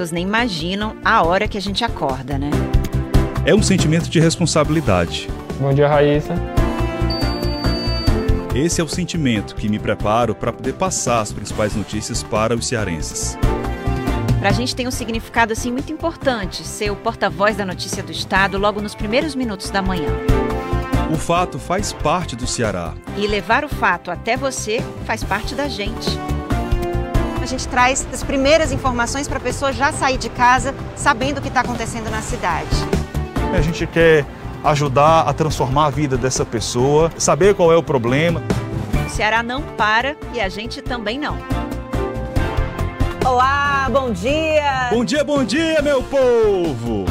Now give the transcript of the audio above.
pessoas nem imaginam a hora que a gente acorda, né? É um sentimento de responsabilidade. Bom dia, Raíssa. Esse é o sentimento que me preparo para poder passar as principais notícias para os cearenses. Pra gente tem um significado assim muito importante, ser o porta-voz da notícia do estado logo nos primeiros minutos da manhã. O fato faz parte do Ceará. E levar o fato até você faz parte da gente. A gente traz as primeiras informações para a pessoa já sair de casa sabendo o que está acontecendo na cidade. A gente quer ajudar a transformar a vida dessa pessoa, saber qual é o problema. O Ceará não para e a gente também não. Olá, bom dia! Bom dia, meu povo!